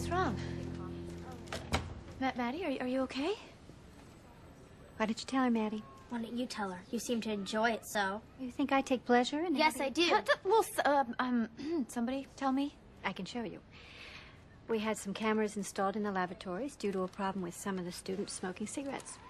What's wrong? Maddie, are you okay? Why did you tell her, Maddie? Why don't you tell her? You seem to enjoy it so. You think I take pleasure in it? Yes, I do. Well, somebody tell me. I can show you. We had some cameras installed in the lavatories due to a problem with some of the students smoking cigarettes.